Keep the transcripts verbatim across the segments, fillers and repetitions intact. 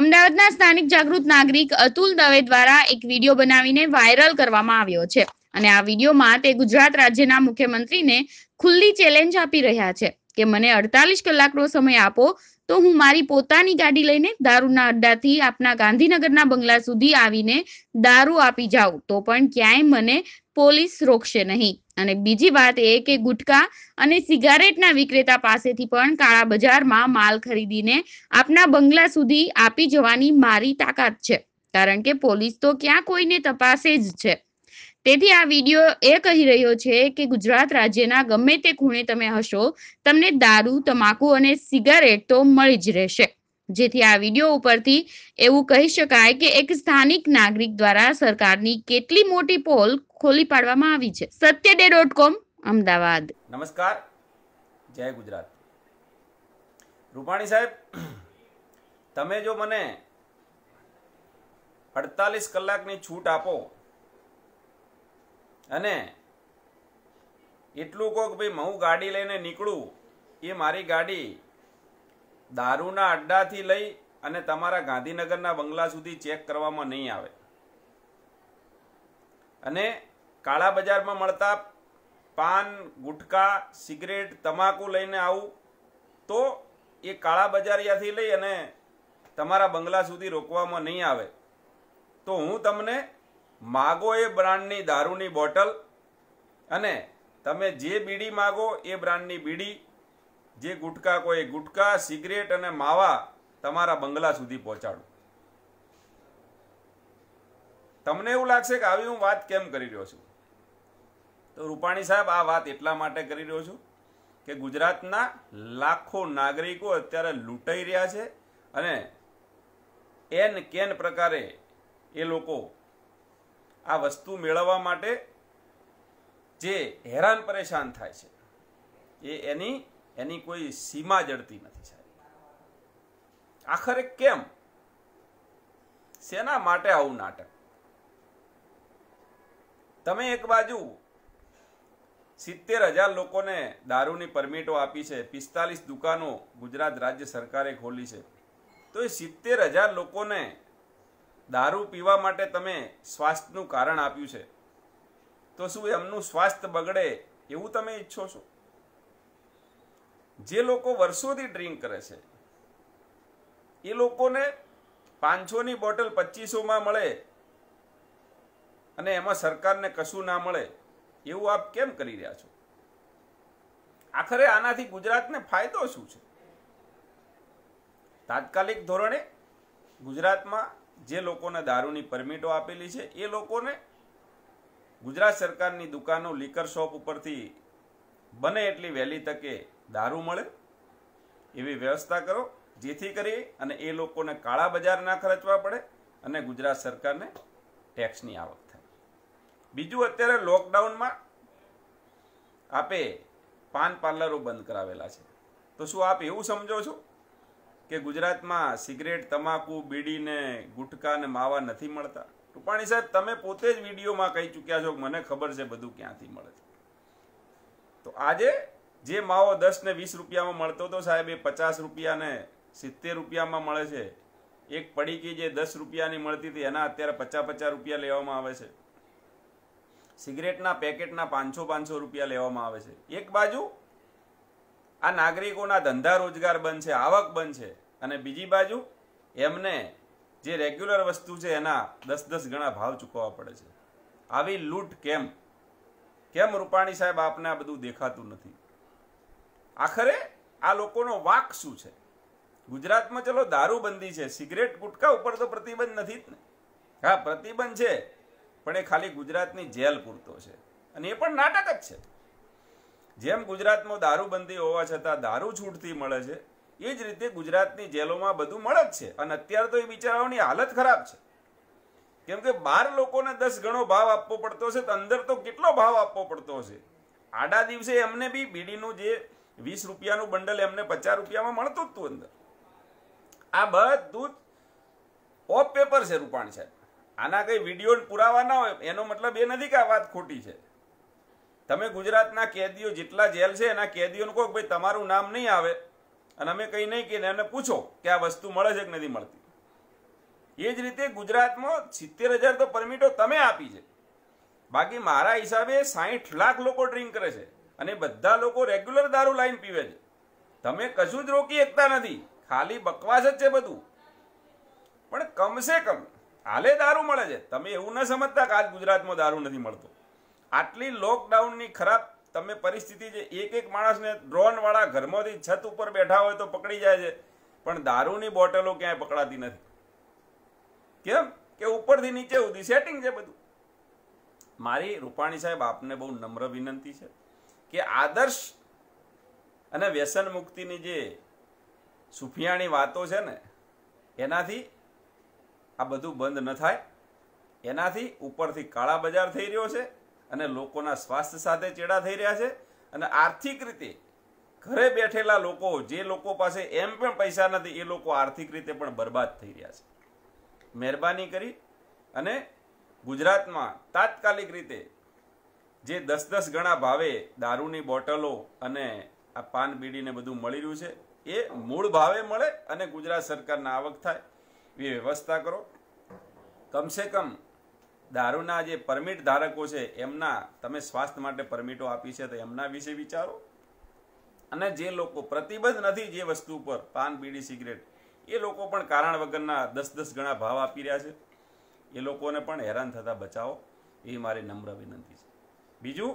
અમદાવાદના સ્થાનિક જાગૃત નાગરિક અતુલ દવે દ્વારા એક વિડીયો બનાવીને વાયરલ કરવામાં આવ્યો છે અને આ વિડીયોમાં તે ગુજરાત રાજ્યના મુખ્યમંત્રીને ખુલ્લી ચેલેન્જ આપી રહ્યા છે કે મને અડતાલીસ કલાકનો સમય આપો તો હું મારી પોતાની ગાડી લઈને દારૂના અડ્ડાથી આપના ગાંધીનગરના બંગલા સુધી આવીને દારૂ આપી જાઉં તો પણ ક્યાંય મને પોલીસ રોકશે નહીં। અને બીજી વાત એ કે ગુટકા અને સિગારેટના વિક્રેતા પાસેથી પણ કાળા બજારમાં માલ ખરીદીને આપના બંગલા સુધી આપી જવાની મારી તાકાત છે, કારણ કે પોલીસ તો ક્યાં કોઈને તપાસે જ છે। તેથી આ વિડીયો એ કહી રહ્યો છે કે ગુજરાત રાજ્યના ગમે તે ખૂણે તમે હશો, તમને દારૂ, તમાકુ અને સિગારેટ તો મળી જ રહેશે। જેથી આ વિડીયો ઉપરથી એવું કહી શકાય કે એક સ્થાનિક નાગરિક દ્વારા સરકારની કેટલી મોટી પોલ ખોલી પાડવામાં આવી છે। સત્ય ડે ડોટ કોમ અમદાવાદ। નમસ્કાર, જય ગુજરાત। રૂપાણી સાહેબ, તમે જો મને અડતાલીસ કલાકની છૂટ આપો અને એટલું કહો કે ભાઈ હું ગાડી લઈને નીકળું, એ મારી ગાડી દારૂના અડ્ડાથી લઈ અને તમારા ગાંધીનગરના બંગલા સુધી ચેક કરવામાં નહીં આવે અને કાળા બજારમાં મળતા પાન, ગુટકા, સિગરેટ, તમાકુ લઈને આવું તો એ કાળા બજારિયાથી લઈ અને તમારા બંગલા સુધી રોકવામાં નહીં આવે તો હું તમને માગો એ બ્રાન્ડની દારૂની બોટલ અને તમે જે બીડી માગો એ બ્રાન્ડની બીડી, જે ગુટકા કોઈ ગુટકા, સિગરેટ અને માવા તમારા બંગલા સુધી પહોંચાડું। તમને એવું લાગશે કે આવી હું વાત કેમ કરી રહ્યો છું? તો રૂપાણી સાહેબ, આ વાત એટલા માટે કરી રહ્યો છું કે ગુજરાતના લાખો નાગરિકો અત્યારે લૂંટાઈ રહ્યા છે અને એન કેન પ્રકારે એ લોકો આ વસ્તુ મેળવવા માટે જે હેરાન પરેશાન થાય છે એ એની એની કોઈ સીમા જડતી નથી સાહેબ। આખરે કેમ, શેના માટે આવું નાટક? તમે એક બાજુ સિત્તેર હજાર લોકોને દારૂની પરમિટો આપી છે, પિસ્તાલીસ દુકાનો ગુજરાત રાજ્ય સરકારે ખોલી છે, તો એ સિત્તેર હજાર લોકોને દારૂ પીવા માટે તમે સ્વાસ્થ્યનું કારણ આપ્યું છે, તો શું એમનું સ્વાસ્થ્ય બગડે એવું તમે ઈચ્છો છો? જે લોકો વર્ષોથી ડ્રિંક કરે છે એ લોકોને પાંચસો ની બોટલ પચીસો માં મળે અને એમાં સરકારને કશું ના મળે, એવું આપ કેમ કરી રહ્યા છો? આખરે આનાથી ગુજરાતને ફાયદો શું છે? તાત્કાલિક ધોરણે ગુજરાતમાં જે લોકોને દારૂની પરમિટો આપેલી છે એ લોકોને ગુજરાત સરકારની દુકાનો, લીકર શોપ ઉપરથી બને એટલી વહેલી તકે દારૂ મળે એવી વ્યવસ્થા કરો, જેથી કરી અને એ લોકોને કાળા બજાર ના ખર્ચવા પડે અને ગુજરાત સરકારને ટેક્સની આવક થાય। બીજું, અત્યારે લોકડાઉનમાં આપે પાન પાર્લરો બંધ કરાવેલા છે, તો શું આપ એવું સમજો છો કે ગુજરાતમાં સિગરેટ, તમાકુ, બીડી ને ગુટકા ને માવા નથી મળતા? રૂપાણી સાહેબ, તમે પોતે જ વિડીયોમાં કહી ચૂક્યા છો કે મને ખબર છે બધું ક્યાંથી મળે છે। તો આજે જે માવો દસ ને વીસ રૂપિયામાં મળતો હતો સાહેબ, એ પચાસ રૂપિયા ને સિત્તેર રૂપિયામાં મળે છે। એક પડીકી જે દસ રૂપિયાની મળતી હતી એના અત્યારે પચાસ પચાસ રૂપિયા લેવામાં આવે છે। સિગરેટના પેકેટના પાંચસો પાંચસો રૂપિયા લેવામાં આવે છે। એક બાજુ આ નાગરિકોના ધંધા રોજગાર બંધ છે, આવક બંધ છે, અને બીજી બાજુ એમને જે રેગ્યુલર વસ્તુ છે એના દસ દસ ગણા ભાવ ચૂકવવા પડે છે। આવી લૂંટ કેમ કેમ રૂપાણી સાહેબ, આપને આ બધું દેખાતું નથી? આખરે આ લોકોનો વાંક શું છે? ગુજરાતમાં ચલો દારૂબંધી છે, સિગરેટ, ગુટકા ઉપર તો પ્રતિબંધ નથી જ ને? હા, પ્રતિબંધ છે, પણ એ ખાલી ગુજરાતની જેલ પૂરતો છે અને એ પણ નાટક જ છે। જેમ ગુજરાતમાં દારૂબંધી હોવા છતાં દારૂ છૂટથી મળે છે, એ જ રીતે ગુજરાતની જેલોમાં બધું મળે જ છે અને અત્યારે તો એ બિચારાઓની હાલત ખરાબ છે, કેમ કે બહાર લોકોને દસ ગણો ભાવ આપવો પડતો છે, તો અંદર તો કેટલો ભાવ આપવો પડતો હશે? આડા દિવસે એમને બી બીડીનું જે વીસ રૂપિયાનું બંડલ એમને પચાસ રૂપિયામાં મળતું જ હતું અંદર। આ બધું ઓફ પેપર છે રૂપાણી સાહેબ, આના કઈ વિડીયો પુરાવા ના હોય એનો મતલબ એ નથી કે આ વાત ખોટી છે। તમે ગુજરાતના કેદીઓ જેટલા જેલ છે એના કેદીઓને કહો ભાઈ તમારું નામ નહીં આવે અને અમે કંઈ નહીં કે એને પૂછો કે આ વસ્તુ મળે છે કે નથી મળતી, એ જ રીતે ગુજરાતમાં સિત્તેર હજાર તો પરમિટો તમે આપી છે, બાકી મારા હિસાબે સાહીઠ લાખ લોકો ડ્રિંક કરે છે અને બધા લોકો રેગ્યુલર દારૂ લાઈન પીવે છે. તમે કશું જ રોકી શકતા નથી, ખાલી બકવાસ જ છે બધું. પણ કમસે કમ હાલે દારૂ મળે છે. તમે એવું ન સમજતા કે આજ ગુજરાતમાં દારૂ નથી મળતો. આટલી લોકડાઉનની ખરાબ તમે પરિસ્થિતિ છે, એક એક માણસને ડ્રોન વાળા ઘરમાંથી છત ઉપર બેઠા હોય તો પકડી જાય છે, પણ દારૂની બોટલો ક્યાંય પકડાતી નથી. કેમ કે ઉપરથી નીચે સુધી સેટિંગ છે બધું. મારી રૂપાણી સાહેબ આપને બહુ નમ્ર વિનંતી છે કે આદર્શ અને વ્યસન મુક્તિની જે સુફિયાણી વાતો છે ને, એનાથી આ બધું બંધ ન થાય. એનાથી ઉપરથી કાળા બજાર થઈ રહ્યો છે અને લોકોના સ્વાસ્થ્ય સાથે ચેડા થઈ રહ્યા છે અને આર્થિક રીતે ઘરે બેઠેલા લોકો, જે લોકો પાસે એમ પણ પૈસા નથી, એ લોકો આર્થિક રીતે પણ બરબાદ થઈ રહ્યા છે. મહેરબાની કરી અને ગુજરાતમાં તાત્કાલિક રીતે જે દસ દસ ગણા ભાવે દારૂની બોટલો અને આ પાન બીડીને બધું મળી રહ્યું છે, એ મૂળ ભાવે મળે અને ગુજરાત સરકારના આવક થાય એ વ્યવસ્થા કરો. કમસે કમ દારૂના જે પરમિટ ધારકો છે એમના, તમે સ્વાસ્થ્ય માટે પરમિટો આપી છે તો એમના વિશે વિચારો. અને જે લોકો પ્રતિબંધ નથી જે વસ્તુ ઉપર, પાન બીડી સિગરેટ, એ લોકો પણ કારણ વગરના દસ દસ ગણા ભાવ આપી રહ્યા છે, એ લોકોને પણ હેરાન થતા બચાવો, એ મારી નમ્ર વિનંતી છે. બીજું,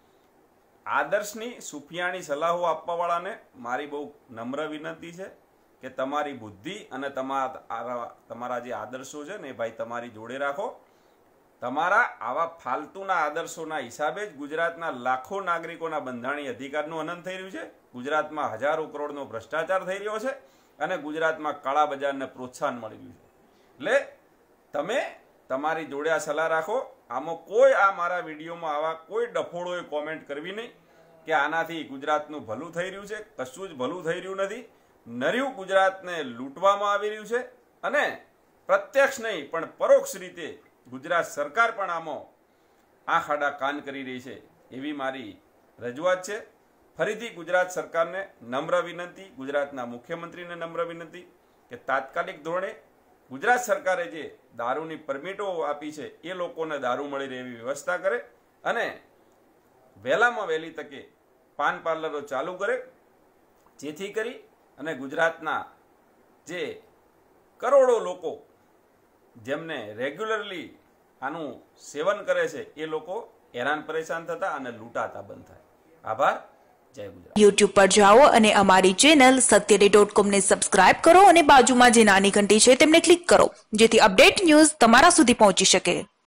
આદર્શની સુફિયાણી સલાહો આપવાવાળાને મારી બહુ નમ્ર વિનંતી છે કે તમારી બુદ્ધિ અને તમારા તમારા જે આદર્શો છે ને એ ભાઈ તમારી જોડે રાખો. તમારા આવા ફાલતુના આદર્શોના હિસાબે જ ગુજરાતના લાખો નાગરિકોના બંધારણીય અધિકારનું હનન થઈ રહ્યું છે. ગુજરાતમાં હજારો કરોડનો ભ્રષ્ટાચાર થઈ રહ્યો છે અને ગુજરાતમાં કાળા બજારને પ્રોત્સાહન મળી રહ્યું છે. એટલે તમે તમારી જોડે આ સલાહ રાખો. આમાં કોઈ આ મારા વિડીયોમાં આવા કોઈ ડફોળોએ કોમેન્ટ કરવી નહીં કે આનાથી ગુજરાતનું ભલું થઈ રહ્યું છે. કશું જ ભલું થઈ રહ્યું નથી. નર્યું ગુજરાતને લૂંટવામાં આવી રહ્યું છે અને પ્રત્યક્ષ નહીં પણ પરોક્ષ રીતે ગુજરાત સરકાર પણ આમાં આંખ આડા કાન કરી રહી છે, એવી મારી રજૂઆત છે. ફરીથી ગુજરાત સરકારને નમ્ર વિનંતી, ગુજરાતના મુખ્યમંત્રીને નમ્ર વિનંતી કે તાત્કાલિક ધોરણે ગુજરાત સરકારે જે દારૂની પરમિટો આપી છે એ લોકોને દારૂ મળી રહે એવી વ્યવસ્થા કરે અને વહેલામાં વહેલી તકે પાન પાર્લરો ચાલુ કરે, જેથી કરી અને ગુજરાતના જે કરોડો લોકો જેમને રેગ્યુલરલી આનું સેવન કરે છે એ લોકો હેરાન પરેશાન થતા અને લૂંટાતા બંધ થાય. આભાર. જય ગુજરાત. યુટ્યુબ પર જાઓ અને અમારી ચેનલ સત્યડે ડોટ કોમ ને સબસ્ક્રાઇબ કરો અને બાજુમાં જે નાની ઘંટી છે તેમને ક્લિક કરો, જેથી અપડેટ ન્યૂઝ તમારા સુધી પહોંચી શકે.